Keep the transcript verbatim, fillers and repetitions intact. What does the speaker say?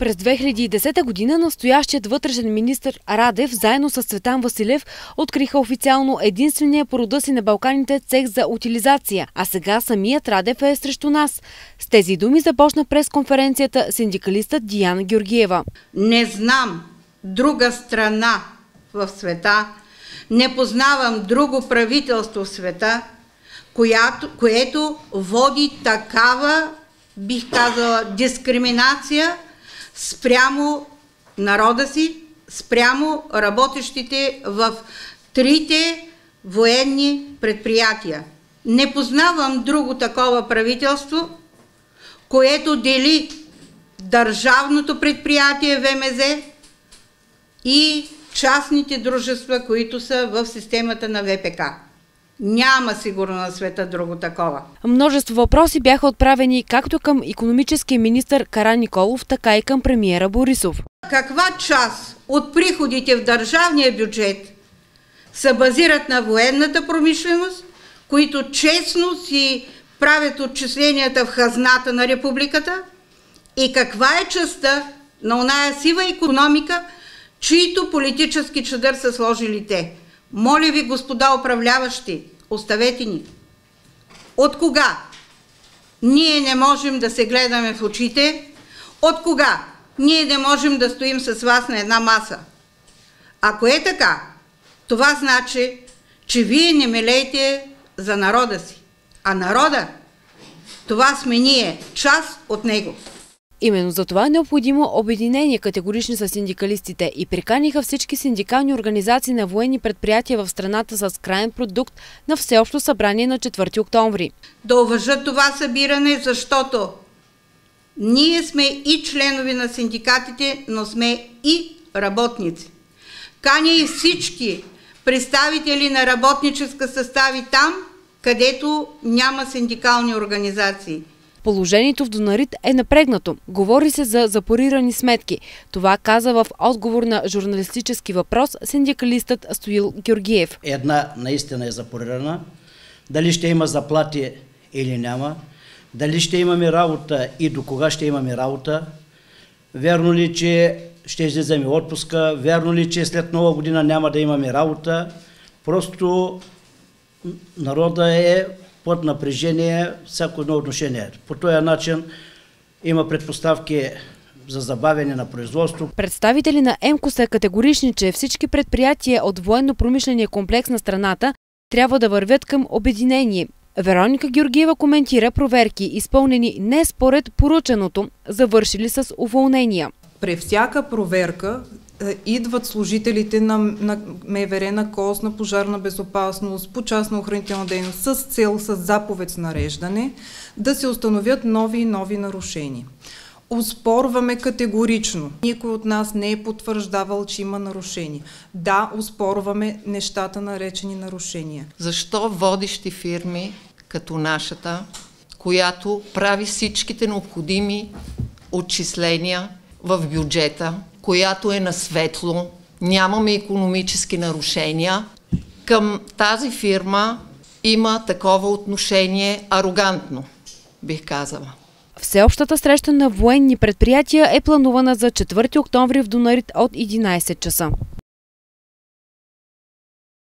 През две хиляди и десета година настоящият вътрешен министър Радев заедно с Цветан Василев откриха официално единствения по рода си на Балканите цех за утилизация, а сега самият Радев е срещу нас. С тези думи започна пресконференцията синдикалистът Диана Георгиева. Не знам друга страна в света, не познавам друго правителство в света, която, което води такава, бих казала, дискриминация спрямо народа си, спрямо работещите в трите военни предприятия. Не познавам друго такова правителство, което дели държавното предприятие В М З и частните дружества, които са в системата на В П К. Няма сигурно на света друго такова. Множество въпроси бяха отправени както към икономическия министър Караниколов, така и към премиера Борисов. Каква част от приходите в държавния бюджет се базират на военната промишленост, които честно си правят отчисленията в хазната на републиката, и каква е частта на оная сива икономика, чието политически чадър са сложили те? Моля ви, господа управляващи, оставете ни. От кога ние не можем да се гледаме в очите? От кога ние не можем да стоим с вас на една маса? Ако е така, това значи, че вие не милеете за народа си. А народа, това сме ние, част от него. Именно за това е необходимо обединение, категорични са синдикалистите, и приканиха всички синдикални организации на военни предприятия в страната с крайен продукт на всеобщо събрание на четвърти октомври. Да уважат това събиране, защото ние сме и членови на синдикатите, но сме и работници. Каня и всички представители на работническа състави там, където няма синдикални организации. Положението в Дунарит е напрегнато. Говори се за запорирани сметки. Това каза в отговор на журналистически въпрос синдикалистът Стоил Георгиев. Една наистина е запорирана. Дали ще има заплати или няма. Дали ще имаме работа и до кога ще имаме работа. Вярно ли, че ще излизаме отпуска. Вярно ли, че след нова година няма да имаме работа. Просто народа е под напрежение, всяко едно отношение. По този начин има предпоставки за забавяне на производство. Представители на ЕМКО са категорични, че всички предприятия от военно-промишления комплекс на страната трябва да вървят към обединение. Вероника Георгиева коментира проверки, изпълнени не според поръчаното, завършили с уволнения. При всяка проверка идват служителите на, на М В Р, на КОС, на пожарна безопасност, по частна охранителна дейност с цел, с заповед с нареждане, да се установят нови и нови нарушения. Оспорваме категорично. Никой от нас не е потвърждавал, че има нарушения. Да, оспорваме нещата, наречени нарушения. Защо водещи фирми като нашата, която прави всичките необходими отчисления в бюджета, която е на светло, нямаме икономически нарушения, към тази фирма има такова отношение арогантно, бих казала. Всеобщата среща на военни предприятия е планувана за четвърти октомври в Дунарит от единайсет часа.